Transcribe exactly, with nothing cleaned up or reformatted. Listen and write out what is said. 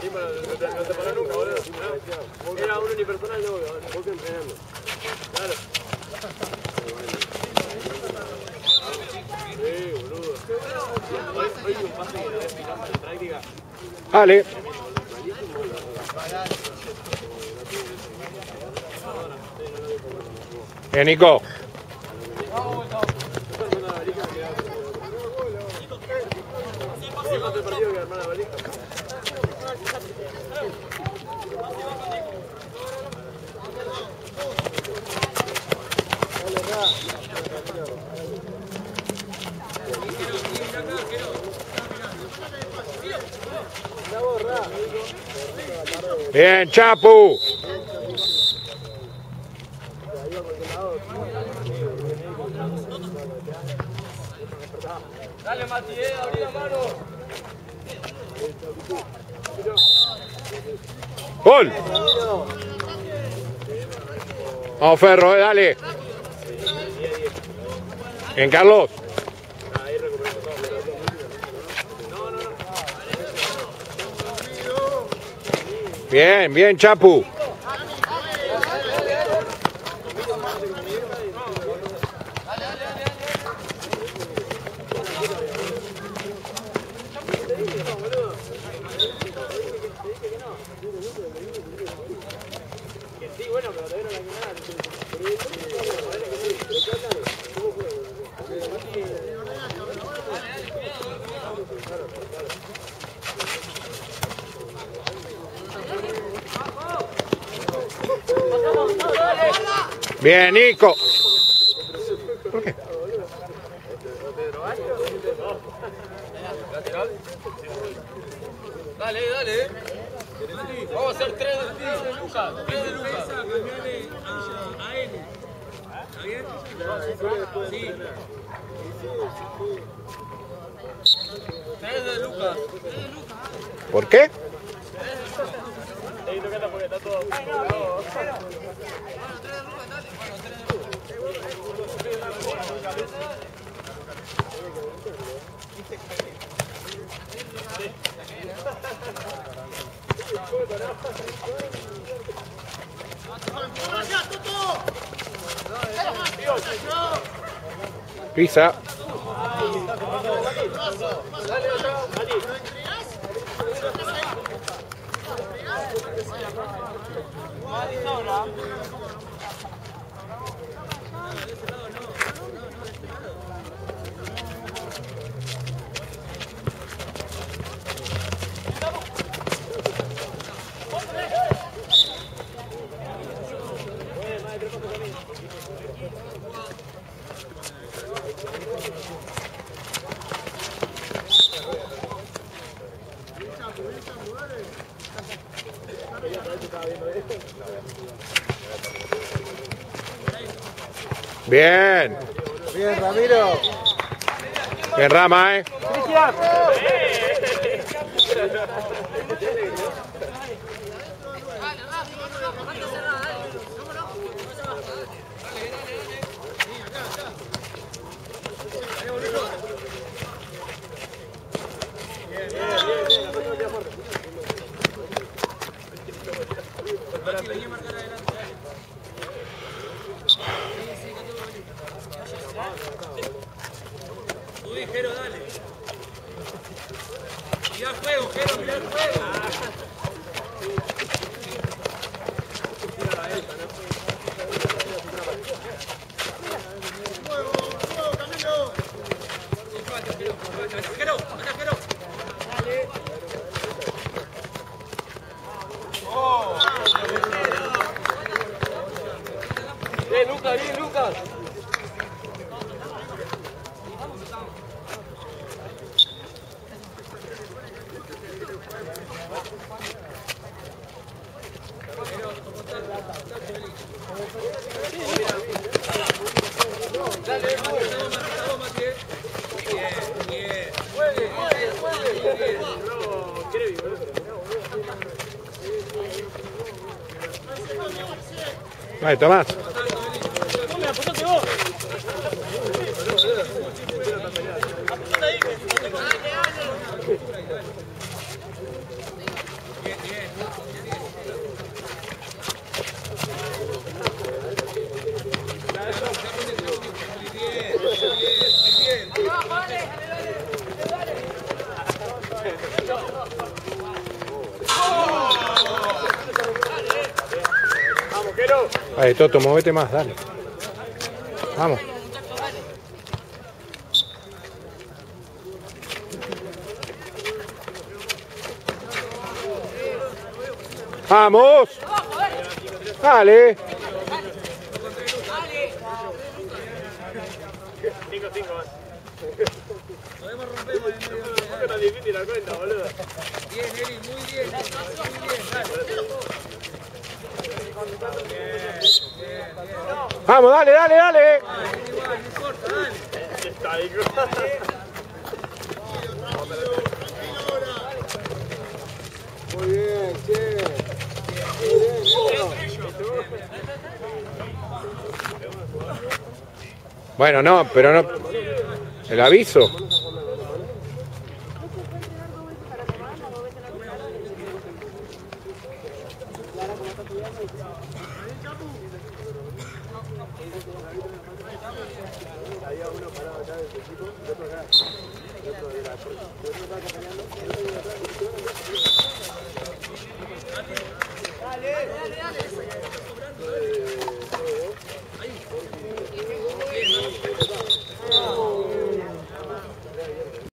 No te paró nunca, boludo. Era un unipersonal de boca, vos que entrenando. Claro. Sí, boludo. Hoy, hoy un pase que no es picante en práctica. Dale. Bien, Nico. Bien, Chapu. Dale, Mati, eh, abrí la mano. Gol. Vamos, Ferro, eh, dale. Bien, Carlos. Bien, bien, Chapu. Bien, Nico. ¿Por qué? Dale, dale. Vamos a hacer tres de Lucas. Tres de Lucas. Cambiale a, a él. ¿Está bien? Sí. Tres de Lucas. ¿Por qué? Porque está todo. Pisa. Bien. Bien, Ramiro. Bien, Rama, eh. Cristian. Subí, Jero, dale. Mirá el juego, Jero, mirá el juego. Jero, anda, Jero. Dale. Oh. Bien, Lucas, bien, Lucas. Dale, vamos, Mati. Bien, bien. Juegue, juegue, juegue. No, quiere vivir, pero Ahí, Tomás. apuntate vos. Apuntate ahí. Ahí, Toto, movete más, dale. Vamos. ¡Vamos! ¡Dale! cinco cinco más. Podemos romper por el medio. Es tan difícil la cuenta, boludo. Bien, Eri, muy bien. Muy bien, dale. ¡Vamos, dale, dale, dale! Igual, no importa, dale. Está ahí. Muy bien, che. Bueno, no, pero no. El aviso. Había uno parado acá de su equipo y otro acá. Y otro de la. Y otro estaba acompañando. Y otro de atrás. Dale, dale, dale.